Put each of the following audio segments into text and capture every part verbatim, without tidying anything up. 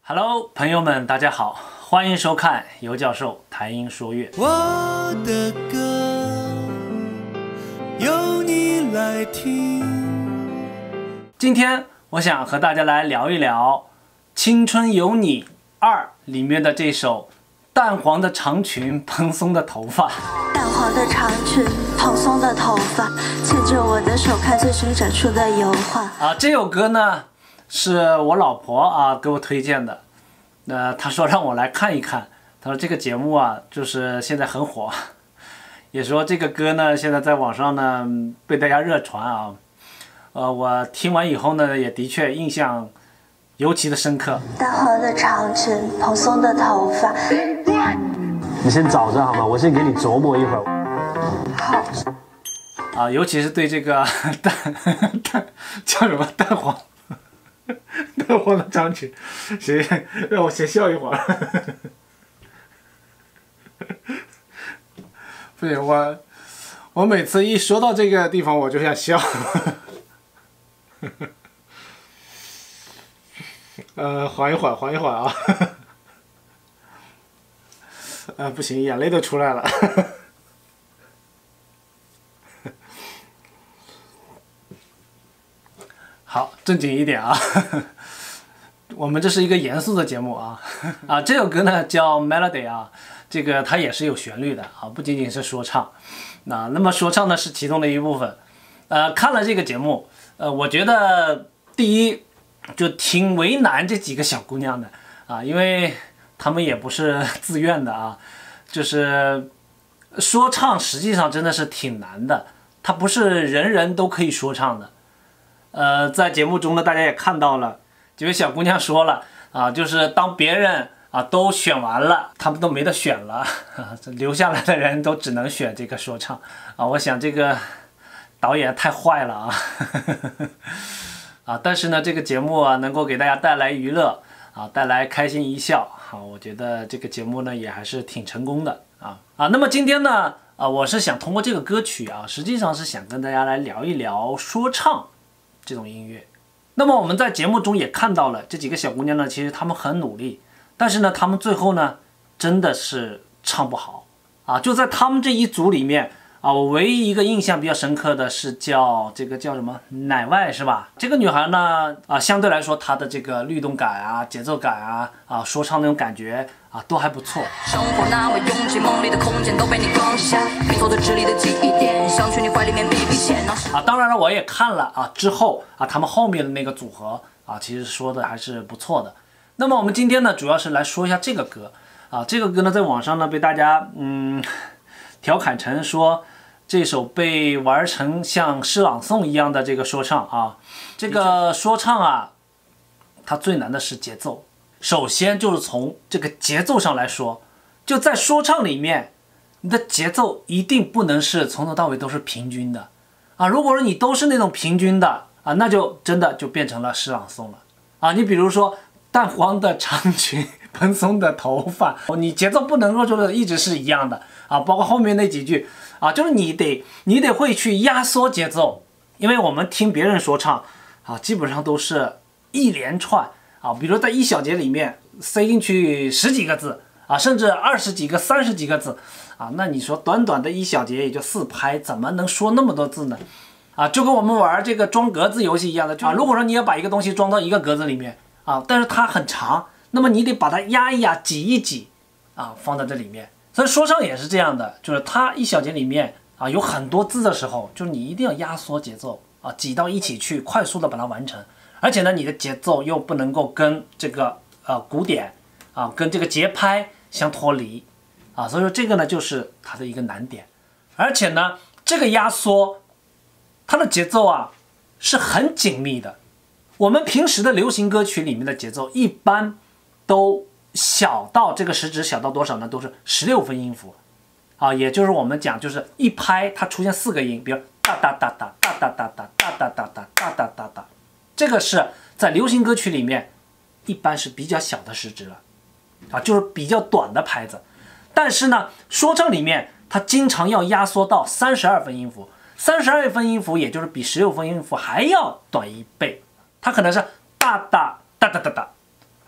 Hello， 朋友们，大家好，欢迎收看尤教授谈音说乐。 我的歌由你来听。 今天我想和大家来聊一聊《青春有你二》里面的这首淡黄的长裙，蓬松的头发。 淡黄的长裙，蓬松的头发，牵着我的手，看最新展出的油画。 啊，这首歌呢是我老婆啊给我推荐的。那她说让我来看一看，她说这个节目啊就是现在很火，也说这个歌呢现在在网上呢被大家热传啊。呃，我听完以后呢也的确印象尤其的深刻。 淡黄的长裙，蓬松的头发。 你先找着好吗？我先给你琢磨一会儿。 好。 啊，尤其是对这个淡淡叫什么淡黄淡黄的长裙，谁让我先笑一会儿。不行，我我每次一说到这个地方我就想笑。呃，缓一缓，缓一缓啊。呃，不行，眼泪都出来了。好，正经一点啊。我们这是一个严肃的节目啊。啊，这首歌呢叫 Melody 啊，这个它也是有旋律的啊，不仅仅是说唱。那那么说唱呢是其中的一部分。呃，看了这个节目，呃，我觉得第一就挺为难这几个小姑娘的啊，因为她们也不是自愿的啊，就是说唱实际上真的是挺难的，它不是人人都可以说唱的。呃，在节目中呢，大家也看到了，几位小姑娘说了啊，就是当别人啊都选完了，他们都没得选了，啊、留下来的人都只能选这个说唱啊。我想这个导演太坏了啊。啊，但是呢，这个节目啊能够给大家带来娱乐啊，带来开心一笑啊，我觉得这个节目呢也还是挺成功的啊啊。那么今天呢啊，我是想通过这个歌曲啊，实际上是想跟大家来聊一聊说唱这种音乐。那么我们在节目中也看到了这几个小姑娘呢，其实她们很努力，但是呢，她们最后呢真的是唱不好啊。就在她们这一组里面啊，我唯一一个印象比较深刻的是叫这个叫什么乃外是吧？这个女孩呢啊，相对来说她的这个律动感啊、节奏感啊啊，说唱那种感觉啊都还不错。 生活那么拥挤，梦里的空间都被你装下，拼凑着智力的记忆点，想去你怀里面避避险。 啊，当然了，我也看了啊，之后啊，他们后面的那个组合啊，其实说的还是不错的。那么我们今天呢，主要是来说一下这个歌啊，这个歌呢，在网上呢被大家嗯调侃成说这首被玩成像诗朗诵一样的这个说唱啊，这个说唱啊，它最难的是节奏。首先就是从这个节奏上来说，就在说唱里面，你的节奏一定不能是从头到尾都是平均的啊。如果说你都是那种平均的啊，那就真的就变成了诗朗诵了啊。你比如说淡黄的长裙，蓬松的头发，你节奏不能够说一直是一样的啊。包括后面那几句啊，就是你得你得会去压缩节奏，因为我们听别人说唱啊，基本上都是一连串啊，比如在一小节里面塞进去十几个字啊，甚至二十几个、三十几个字啊，那你说短短的一小节也就四拍，怎么能说那么多字呢？啊，就跟我们玩这个装格子游戏一样的啊，如果说你要把一个东西装到一个格子里面啊，但是它很长，那么你得把它压一压、挤一挤啊，放在这里面。所以说唱也是这样的，就是它一小节里面啊有很多字的时候，就是你一定要压缩节奏啊，挤到一起去，快速的把它完成。而且呢，你的节奏又不能够跟这个呃鼓点啊，跟这个节拍相脱离啊，所以说这个呢就是它的一个难点。而且呢，这个压缩它的节奏啊是很紧密的。我们平时的流行歌曲里面的节奏一般都小到这个时值小到多少呢？都是十六分音符啊，也就是我们讲就是一拍它出现四个音，比如哒哒哒哒哒哒哒哒哒哒哒哒哒哒哒哒，这个是在流行歌曲里面一般是比较小的时值了啊，就是比较短的拍子。但是呢，说唱里面它经常要压缩到三十二分音符，三十二分音符也就是比十六分音符还要短一倍，它可能是哒哒哒哒哒哒，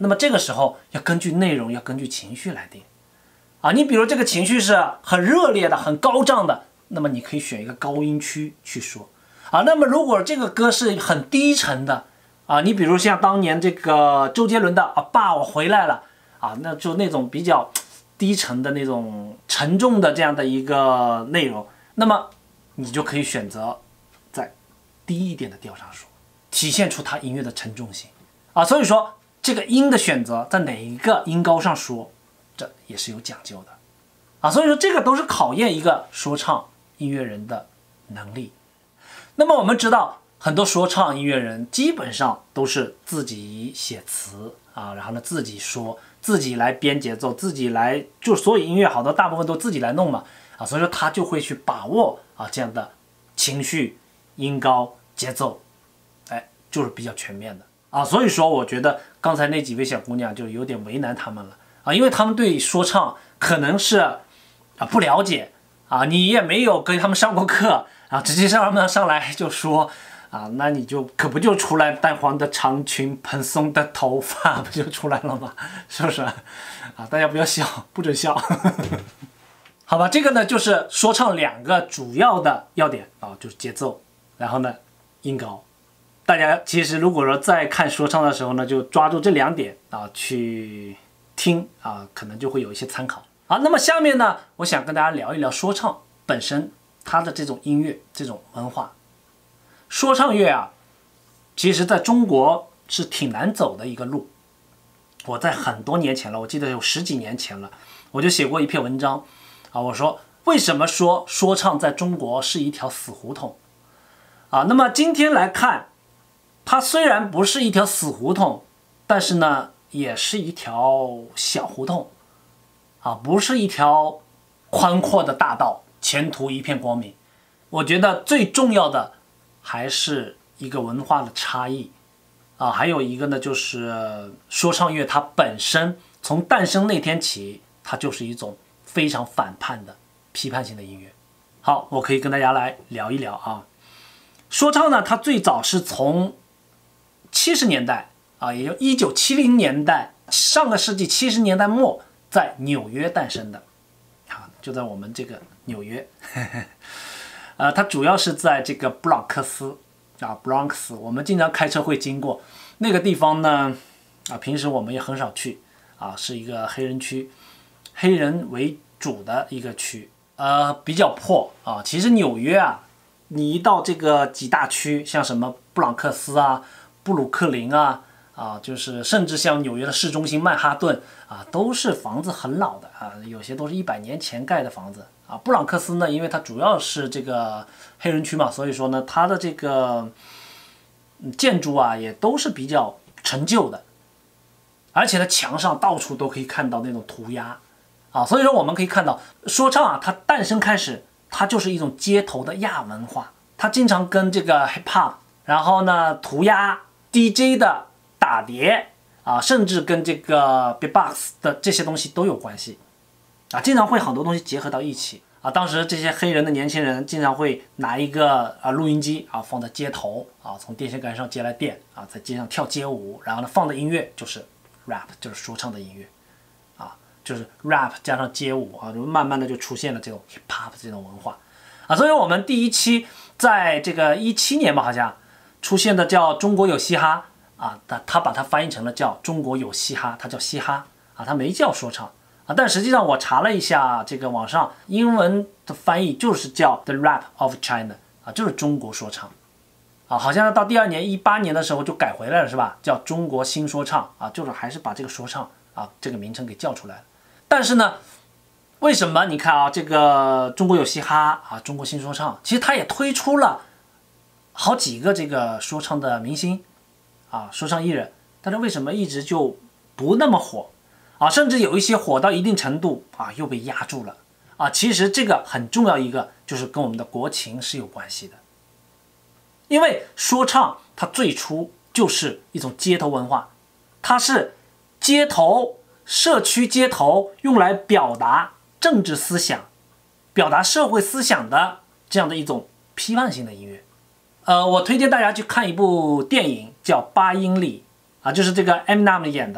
那么这个时候要根据内容，要根据情绪来定啊。你比如这个情绪是很热烈的、很高涨的，那么你可以选一个高音区去说啊。那么如果这个歌是很低沉的啊，你比如像当年这个周杰伦的啊爸我回来了啊，那就那种比较低沉的那种沉重的这样的一个内容，那么你就可以选择在低一点的调上说，体现出它音乐的沉重性啊。所以说这个音的选择在哪一个音高上说，这也是有讲究的啊。所以说这个都是考验一个说唱音乐人的能力。那么我们知道很多说唱音乐人基本上都是自己写词啊，然后呢自己说，自己来编节奏，自己来，就所有音乐好多大部分都自己来弄嘛啊，所以说他就会去把握啊这样的情绪、音高、节奏，哎，就是比较全面的啊。所以说我觉得刚才那几位小姑娘就有点为难他们了啊，因为他们对说唱可能是啊不了解啊，你也没有跟他们上过课啊，直接让他们上来就说啊，那你就可不就出来淡黄的长裙、蓬松的头发，不就出来了吗？是不是？啊，大家不要笑，不准笑。好吧，这个呢就是说唱两个主要的要点啊，就是节奏，然后呢音高。大家其实如果说在看说唱的时候呢，就抓住这两点啊去听啊，可能就会有一些参考。好，那么下面呢，我想跟大家聊一聊说唱本身它的这种音乐、这种文化。说唱乐啊，其实在中国是挺难走的一个路。我在很多年前了，我记得有十几年前了，我就写过一篇文章啊，我说为什么说说唱在中国是一条死胡同啊？那么今天来看，它虽然不是一条死胡同，但是呢，也是一条小胡同啊，不是一条宽阔的大道，前途一片光明。我觉得最重要的还是一个文化的差异啊，还有一个呢，就是说唱乐它本身从诞生那天起，它就是一种非常反叛的批判性的音乐。好，我可以跟大家来聊一聊啊。说唱呢，它最早是从七十年代啊，也就一九七零年代，上个世纪七十年代末，在纽约诞生的啊，就在我们这个纽约。呃，它主要是在这个布朗克斯啊 ，Bronx， 我们经常开车会经过那个地方呢，啊，平时我们也很少去啊，是一个黑人区，黑人为主的一个区，呃，比较破啊。其实纽约啊，你一到这个几大区，像什么布朗克斯啊、布鲁克林啊，啊，就是甚至像纽约的市中心曼哈顿啊，都是房子很老的啊，有些都是一百年前盖的房子。啊，布朗克斯呢，因为它主要是这个黑人区嘛，所以说呢，它的这个建筑啊，也都是比较陈旧的，而且呢，墙上到处都可以看到那种涂鸦啊，所以说我们可以看到，说唱啊，它诞生开始，它就是一种街头的亚文化，它经常跟这个 hip hop， 然后呢，涂鸦 D J 的打碟啊，甚至跟这个 beatbox 的这些东西都有关系。啊，经常会很多东西结合到一起啊。当时这些黑人的年轻人经常会拿一个啊录音机啊放在街头啊，从电线杆上接来电啊，在街上跳街舞，然后呢放的音乐就是 rap， 就是说唱的音乐啊，就是 rap 加上街舞啊，就慢慢的就出现了这种 hip hop 这种文化啊。所以我们第一期在这个一七年吧，好像出现的叫中国有嘻哈啊，他他把它翻译成了叫中国有嘻哈，它叫嘻哈啊，它没叫说唱。啊，但实际上我查了一下，这个网上英文的翻译就是叫 The Rap of China 啊，就是中国说唱啊，好像到第二年一八年的时候就改回来了，是吧？叫中国新说唱啊，就是还是把这个说唱啊这个名称给叫出来了。但是呢，为什么你看啊，这个中国有嘻哈啊，中国新说唱，其实它也推出了好几个这个说唱的明星啊，说唱艺人，但是为什么一直就不那么火？啊，甚至有一些火到一定程度啊，又被压住了啊。其实这个很重要一个，就是跟我们的国情是有关系的。因为说唱它最初就是一种街头文化，它是街头社区街头用来表达政治思想、表达社会思想的这样的一种批判性的音乐。呃，我推荐大家去看一部电影叫《八英里》啊，就是这个 Eminem 演的。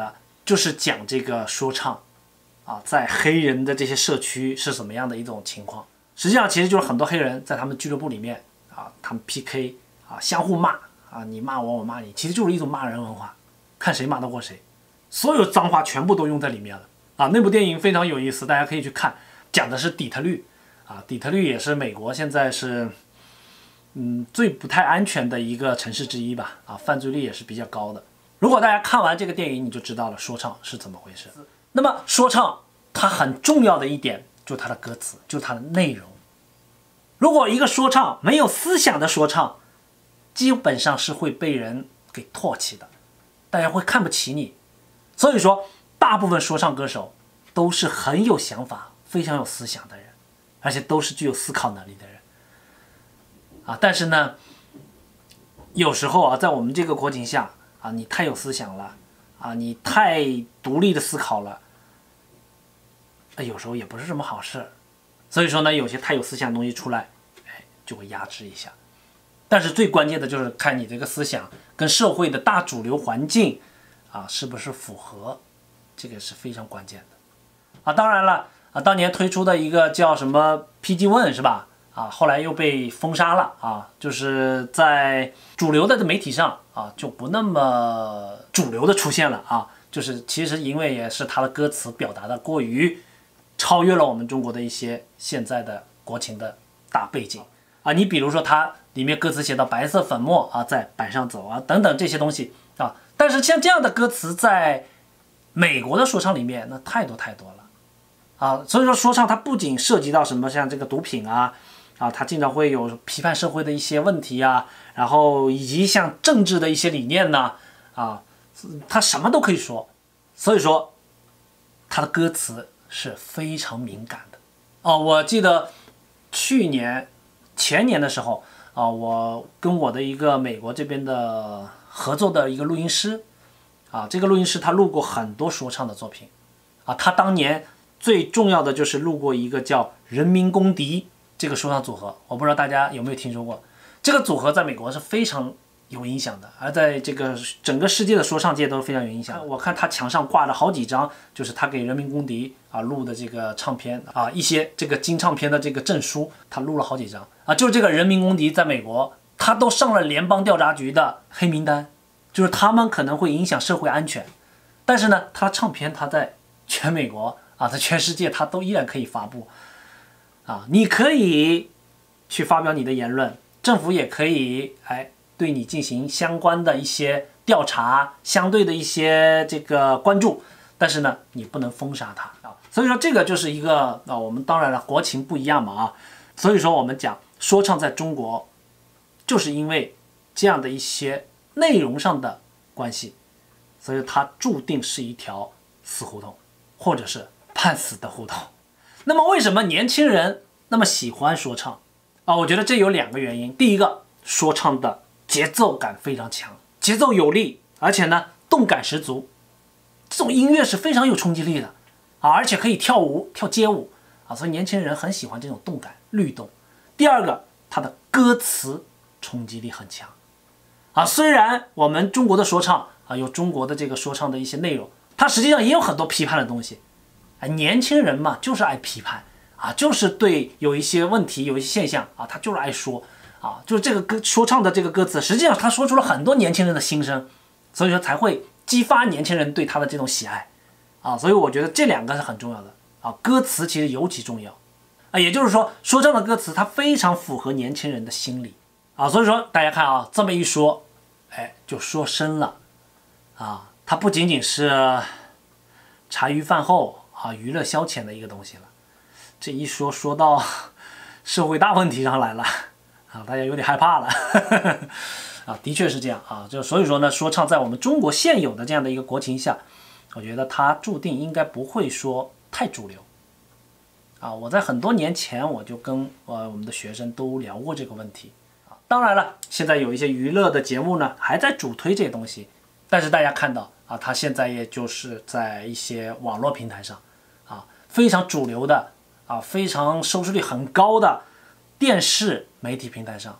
就是讲这个说唱啊，在黑人的这些社区是什么样的一种情况。实际上，其实就是很多黑人在他们俱乐部里面啊，他们 P K 啊，相互骂啊，你骂我，我骂你，其实就是一种骂人文化，看谁骂得过谁，所有脏话全部都用在里面了啊。那部电影非常有意思，大家可以去看，讲的是底特律啊，底特律也是美国现在是嗯最不太安全的一个城市之一吧，啊，犯罪率也是比较高的。如果大家看完这个电影，你就知道了说唱是怎么回事。那么说唱它很重要的一点就是它的歌词，就是它的内容。如果一个说唱没有思想的说唱，基本上是会被人给唾弃的，大家会看不起你。所以说，大部分说唱歌手都是很有想法、非常有思想的人，而且都是具有思考能力的人啊。但是呢，有时候啊，在我们这个国情下啊，你太有思想了啊，你太独立的思考了，有时候也不是什么好事。所以说呢，有些太有思想的东西出来，哎，就会压制一下。但是最关键的就是看你这个思想跟社会的大主流环境啊是不是符合，这个是非常关键的啊。当然了啊，当年推出的一个叫什么 P G 一 是吧？啊，后来又被封杀了啊，就是在主流的媒体上啊就不那么主流的出现了啊。就是其实因为也是他的歌词表达的过于超越了我们中国的一些现在的国情的大背景啊。你比如说他里面歌词写到白色粉末啊，在板上走啊等等这些东西啊，但是像这样的歌词在美国的说唱里面那太多太多了啊。所以说说唱它不仅涉及到什么像这个毒品啊啊，它经常会有批判社会的一些问题啊，然后以及像政治的一些理念呢啊，它什么都可以说。所以说它的歌词是非常敏感的哦。我记得去年前年的时候啊，我跟我的一个美国这边的合作的一个录音师啊，这个录音师他录过很多说唱的作品啊，他当年最重要的就是录过一个叫人民公敌这个说唱组合，我不知道大家有没有听说过。这个组合在美国是非常有影响的，而在这个整个世界的说唱界都是非常有影响。我看他墙上挂着好几张，就是他给人民公敌啊录的这个唱片啊，一些这个金唱片的这个证书，他录了好几张啊。就是这个人民公敌在美国，他都上了联邦调查局的黑名单，就是他们可能会影响社会安全。但是呢，他唱片他在全美国啊，在全世界他都依然可以发布啊，你可以去发表你的言论，政府也可以哎。对你进行相关的一些调查，相对的一些这个关注，但是呢，你不能封杀它啊。所以说这个就是一个啊，我们当然了，国情不一样嘛啊。所以说我们讲说唱在中国，就是因为这样的一些内容上的关系，所以它注定是一条死胡同，或者是判死的胡同。那么为什么年轻人那么喜欢说唱啊？我觉得这有两个原因。第一个，说唱的节奏感非常强，节奏有力，而且呢动感十足，这种音乐是非常有冲击力的啊，而且可以跳舞跳街舞啊，所以年轻人很喜欢这种动感律动。第二个，它的歌词冲击力很强啊，虽然我们中国的说唱啊有中国的这个说唱的一些内容，它实际上也有很多批判的东西，啊，年轻人嘛就是爱批判啊，就是对有一些问题有一些现象啊，他就是爱说。啊，就是这个歌说唱的这个歌词，实际上他说出了很多年轻人的心声，所以说才会激发年轻人对他的这种喜爱啊。所以我觉得这两个是很重要的啊，歌词其实尤其重要啊。也就是说，说唱的歌词它非常符合年轻人的心理啊。所以说大家看啊，这么一说，哎，就说深了啊，它不仅仅是茶余饭后啊娱乐消遣的一个东西了，这一说说到社会大问题上来了。啊，大家有点害怕了啊，的确是这样啊，就所以说呢，说唱在我们中国现有的这样的一个国情下，我觉得它注定应该不会说太主流啊。我在很多年前我就跟呃我们的学生都聊过这个问题啊。当然了，现在有一些娱乐的节目呢还在主推这些东西，但是大家看到啊，它现在也就是在一些网络平台上啊非常主流的啊非常收视率很高的电视媒体平台上，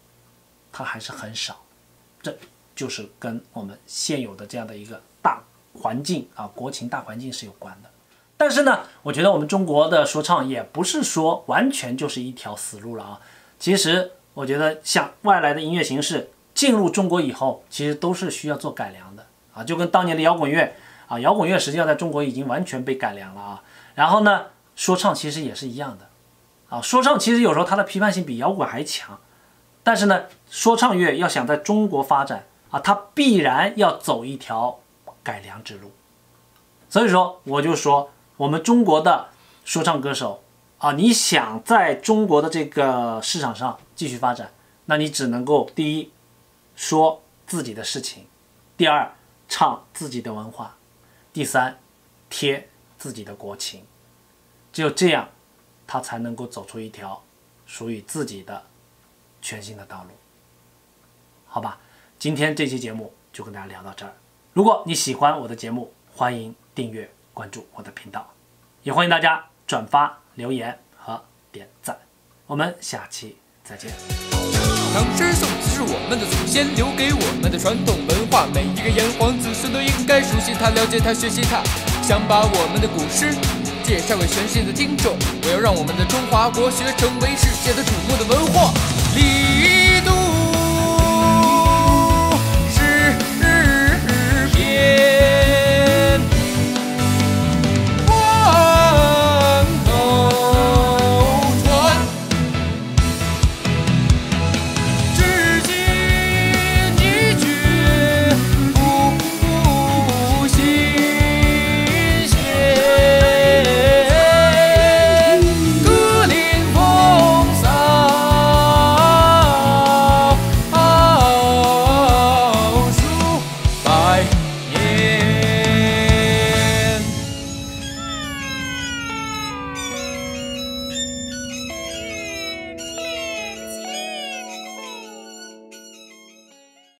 它还是很少，这就是跟我们现有的这样的一个大环境啊、国情大环境是有关的。但是呢，我觉得我们中国的说唱也不是说完全就是一条死路了啊。其实我觉得像外来的音乐形式进入中国以后，其实都是需要做改良的啊，就跟当年的摇滚乐啊，摇滚乐实际上在中国已经完全被改良了啊。然后呢，说唱其实也是一样的啊，说唱其实有时候它的批判性比摇滚还强，但是呢，说唱乐要想在中国发展啊，它必然要走一条改良之路。所以说，我就说我们中国的说唱歌手啊，你想在中国的这个市场上继续发展，那你只能够第一说自己的事情，第二唱自己的文化，第三贴自己的国情。只有这样，他才能够走出一条属于自己的全新的道路。好吧，今天这期节目就跟大家聊到这儿。如果你喜欢我的节目，欢迎订阅关注我的频道，也欢迎大家转发留言和点赞。我们下期再见。 唐诗宋词是我们的祖先留给我们的传统文化，每一个炎黄子孙都应该熟悉它、了解它、学习它。想把我们的古诗介绍给全世界的听众，我要让我们的中华国学成为世界的瞩目的文化。礼